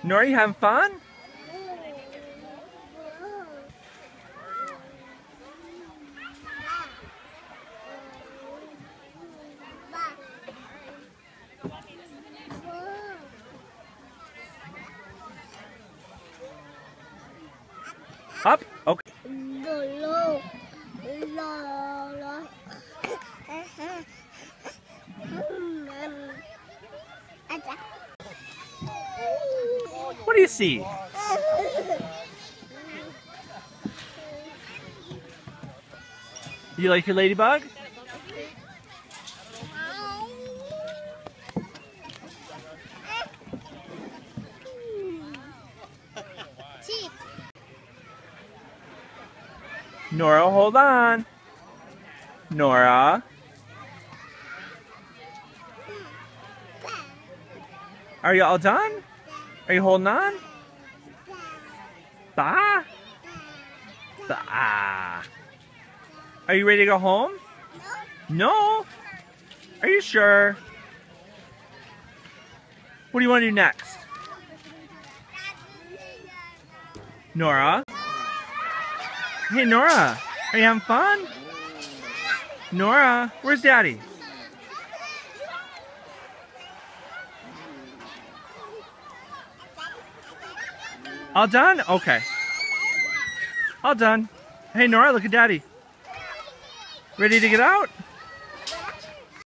Nora, you having fun? Up? Okay. What do you see? You like your ladybug? Nora, hold on. Nora. Are you all done? Are you holding on? Bah? Bah. Are you ready to go home? No? Are you sure? What do you want to do next? Nora? Hey, Nora. Are you having fun? Nora, where's Daddy? All done? Okay. All done. Hey, Nora, look at Daddy. Ready to get out?